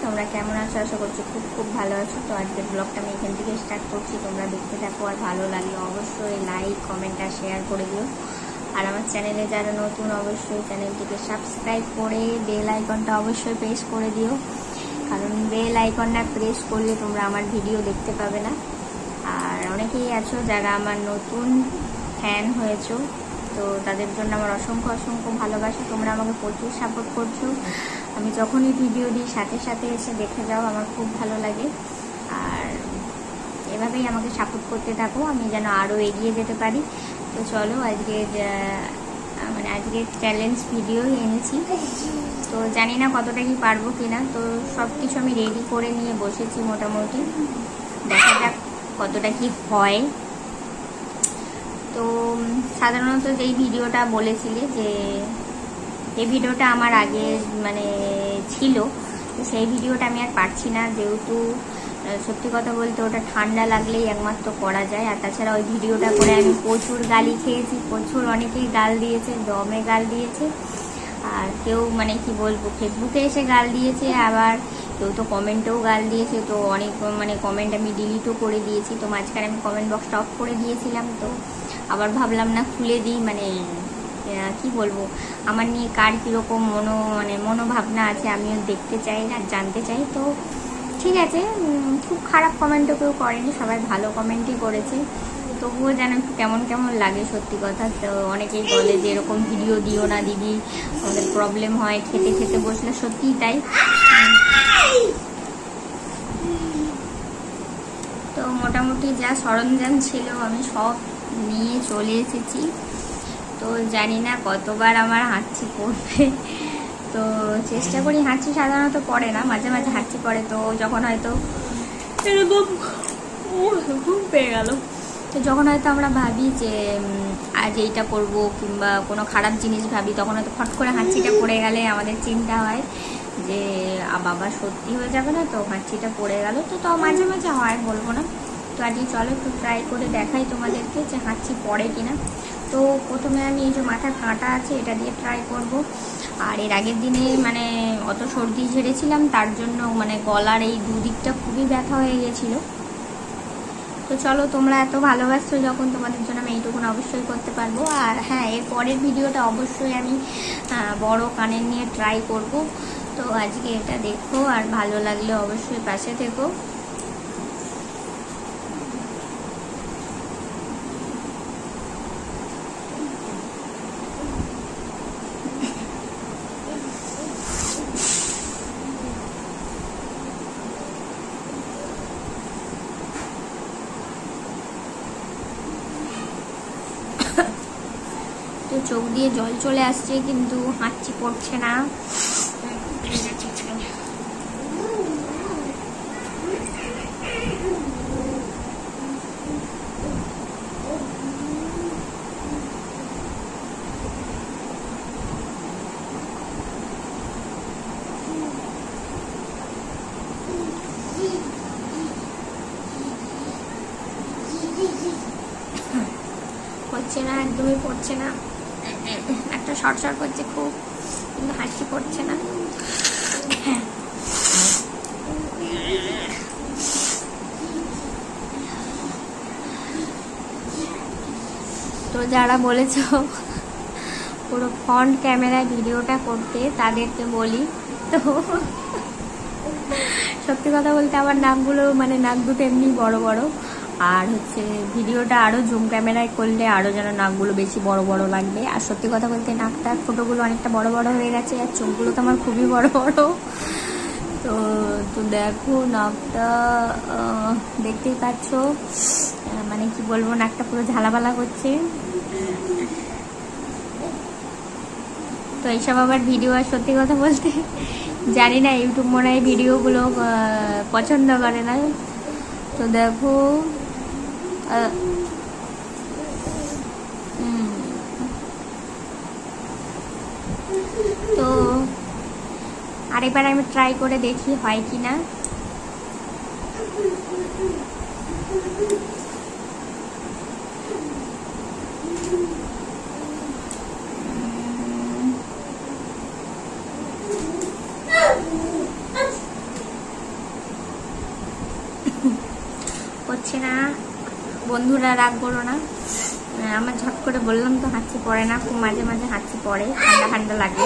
তোমরা কেমন আছো? আশা করছি খুব খুব ভালো আছো। তো আজকের ব্লগটা আমি এখান থেকে স্টার্ট করছি। তোমরা দেখতে থাকো, আর ভালো লাগলে অবশ্যই লাইক, কমেন্ট আর শেয়ার করে দিও। আর আমার চ্যানেলে যারা নতুন, অবশ্যই চ্যানেলটিকে সাবস্ক্রাইব করে বেল আইকনটা অবশ্যই প্রেস করে দিও, কারণ বেল আইকনটা প্রেস করলে তোমরা আমার ভিডিও দেখতে পাবে না। আর অনেকেই আছো যারা আমার নতুন ফ্যান হয়েছো, তো তাদের জন্য আমার অসংখ্য অসংখ্য ভালোবাসা। তোমরা আমাকে প্রচুর সাপোর্ট করছো। আমি যখনই ভিডিও দিই সাথে সাথে এসে দেখে যাও, আমার খুব ভালো লাগে। আর এভাবেই আমাকে সাপোর্ট করতে থাকো, আমি যেন আরও এগিয়ে যেতে পারি। তো চলো, আজকে চ্যালেঞ্জ ভিডিও এনেছি। তো জানি না কতটা কি পারবো কিনা। তো সব কিছু আমি রেডি করে নিয়ে বসেছি মোটামুটি, দেখা যাক কতটা কি হয়। তো সাধারণত যেই ভিডিওটা বলেছিলে যে এই ভিডিওটা আমার আগে ছিল, তো সেই ভিডিওটা আমি আর পারছি না, যেহেতু সত্যি কথা বলতে ওটা ঠান্ডা লাগলেই একমাত্র করা যায়। আর তাছাড়া ওই ভিডিওটা করে আমি প্রচুর গালি খেয়েছি, প্রচুর অনেকেই গাল দিয়েছে, দমে গাল দিয়েছে। আর কেউ কি বলবো, ফেসবুকে এসে গাল দিয়েছে, আবার কেউ তো কমেন্টেও গাল দিয়েছে। তো অনেক কমেন্ট আমি ডিলিটও করে দিয়েছি। তো মাঝখানে আমি কমেন্ট বক্সটা অফ করে দিয়েছিলাম, তো আবার ভাবলাম না খুলে দিই, কি বলবো, আমার নিয়ে কার কীরকম মনোভাবনা আছে আমিও দেখতে চাই আর জানতে চাই। তো ঠিক আছে, খুব খারাপ কমেন্টও কেউ করেনি, সবাই ভালো কমেন্টই করেছে। তবুও যেন একটু কেমন কেমন লাগে সত্যি কথা। তো অনেকেই বলে যে এরকম ভিডিও দিও না দিদি, আমাদের প্রবলেম হয় খেতে খেতে বসলে। সত্যিই তাই। তো মোটামুটি যা সরঞ্জাম ছিল আমি সব নিয়ে চলে এসেছি। তো জানি না কতবার আমার হাঁচি পড়বে। তো চেষ্টা করি, হাঁচি সাধারণত পড়ে না, মাঝে মাঝে হাঁচি পড়ে। তো যখন হয়তো এরকম ঘুম পেয়ে গেল, তো যখন হয়তো আমরা ভাবি যে আজ এইটা করবো কিংবা কোনো খারাপ জিনিস ভাবি, তখন হয়তো ফট করে হাঁচিটা পড়ে গেলে আমাদের চিন্তা হয় যে বাবা সত্যি হয়ে যাবে না, তো হাঁচিটা পড়ে গেল। তো তাও মাঝে মাঝে হয়, বলবো না। তো আজকে চলো একটু ট্রাই করে দেখাই তোমাদেরকে যে হাঁচি পড়ে কিনা। তো প্রথমে আমি এই যে মাথার কাঁটা আছে এটা দিয়ে ট্রাই করব। আর এর আগের দিনে অত সর্দি ঝেড়েছিলাম, তার জন্য গলার এই দুদিকটা খুবই ব্যথা হয়ে গেছিল। তো চলো, তোমরা এত ভালোবাসছো যখন, তোমাদের জন্য আমি এইটুকুন অবশ্যই করতে পারবো। আর হ্যাঁ, এর পরের ভিডিওটা অবশ্যই আমি বড় কানের নিয়ে ট্রাই করব। তো আজকে এটা দেখো, আর ভালো লাগলে অবশ্যই পাশে থেকো। তো চোখ দিয়ে জল চলে আসছে, কিন্তু হাঁচি পড়ছে না। পড়ছে না, একদমই পড়ছে না। একটা শর্ট করছে খুব, কিন্তু হাঁচি পড়ছে না। তো যারা বলেছো পুরো ফ্রন্ট ক্যামেরায় ভিডিওটা করতে, তাদেরকে বলি, তো সত্যি কথা বলতে আমার নাকগুলো নাক দুটো এমনি বড় বড়, আর ভিডিওটা আরও জুম ক্যামেরায় করলে আরও যেন নাকগুলো বেশি বড় বড় লাগবে। আর সত্যি কথা বলতে নাকটার ফোটোগুলো অনেকটা বড় বড় হয়ে গেছে, আর চোখগুলো তো আমার খুবই বড় বড়। তো দেখো নাকটা দেখতেই পাচ্ছ, কি বলবো, নাকটা পুরো ঝালাপালা করছে। তো এইসব আবার ভিডিও, আর সত্যি কথা বলতে জানি না ইউটিউব মনে হয় ভিডিওগুলো পছন্দ করে না। তো দেখো, তো আরেকবার আমি ট্রাই করে দেখি হয় কি না। হচ্ছে না। বন্ধুরা রাগ করো না, আমার ঝট করে বললাম তো হাঁচি পড়ে না, খুব মাঝে মাঝে হাঁচি পড়ে, ঠান্ডা ঠান্ডা লাগে।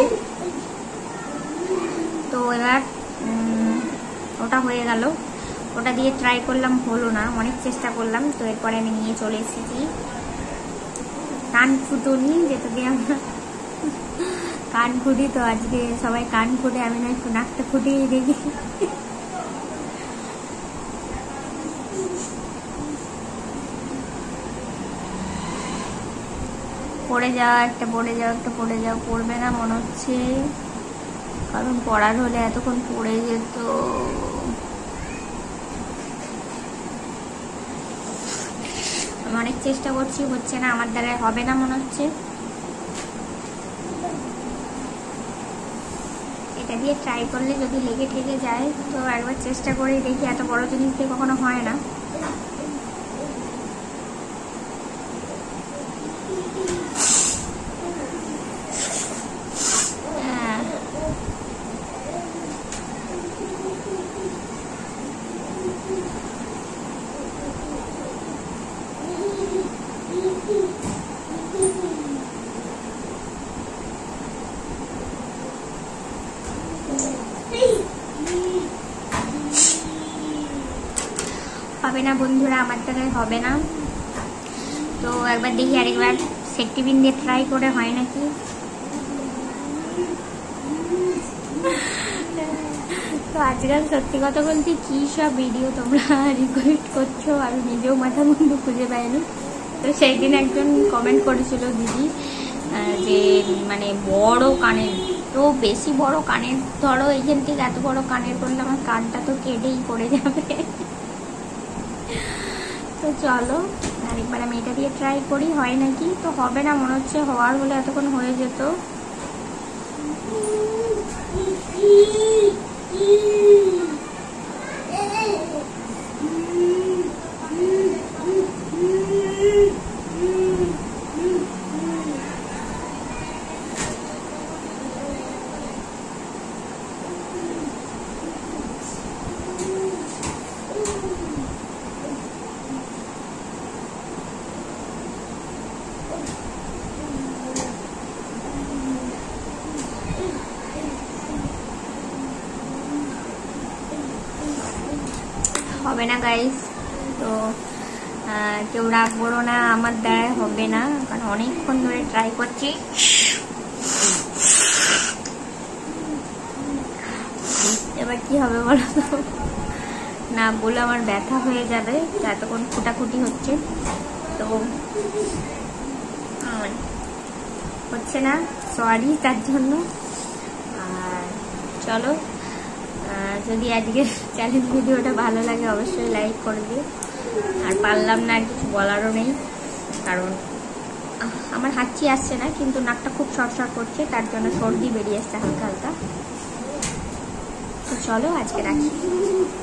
তো এবার ওটা হয়ে গেল, ওটা দিয়ে ট্রাই করলাম, হলো না, অনেক চেষ্টা করলাম। তো এরপরে আমি নিয়ে চলে এসেছি কানফুটুনি, যেটা দিয়ে আমরা কান ফুটি। তো আজকে সবাই কান ফুটে, আমি না একটু নাকটা ফুটিয়ে দেখি। পড়ে যাওয়া একটা, পড়ে যাওয়া একটা, পড়ে যাওয়া, পড়বে না মনে হচ্ছে, কারণ পড়ার হলে এতক্ষণ পড়ে যেত। আমি অনেক চেষ্টা করছি, হচ্ছে না, আমার দ্বারা হবে না মনে হচ্ছে। এটা দিয়ে ট্রাই করলে যদি লেগে ঠেকে যায় তো একবার চেষ্টা করে দেখি, এত বড় জিনিস দিয়ে কখনো হয় না। হবে না বন্ধুরা, আমার দ্বারা হবে না। তো একবার দেখি, আরেকবার সেফটিপিন দিয়ে ট্রাই করে হয় নাকি। তো আজকাল সত্যি কথা বলতে কি সব ভিডিও তোমরা রিকোয়েস্ট করছো, আমি নিজেও মাথা মুন্ডু খুঁজে পাইনি। তো সেই দিন একজন কমেন্ট করেছিল দিদি যে মানে বড় কানের, তো বেশি বড় কানের, ধরো এইখান থেকে এত বড় কানের করলে আমার কানটা তো কেটেই পড়ে যাবে। তো চলো আরেকবার আমি এটা দিয়ে ট্রাই করি হয় নাকি। তো হবে না মনে হচ্ছে, হওয়ার হলে এতক্ষণ হয়ে যেত। হবে না গাইস, তো কেউ রাগ করো না, আমার দ্বারা হবে না, কারণ অনেকক্ষণ ধরে ট্রাই করছি। এবার কি হবে বলো তো, না বলে আমার ব্যথা হয়ে যাবে, এতক্ষণ খুঁটাখুটি হচ্ছে। তো হচ্ছে না, সরি তার জন্য। আর চলো, যদি আজকের চ্যালেঞ্জ ভিডিওটা ভালো লাগে অবশ্যই লাইক করবে। আর পারলাম না, আর কিছু বলারও নেই, কারণ আমার হাঁচি আসছে না, কিন্তু নাকটা খুব সরসর করছে, তার জন্য সর্দি বেরিয়ে আসছে হালকা হালকা। তো চলো আজকে রাখি।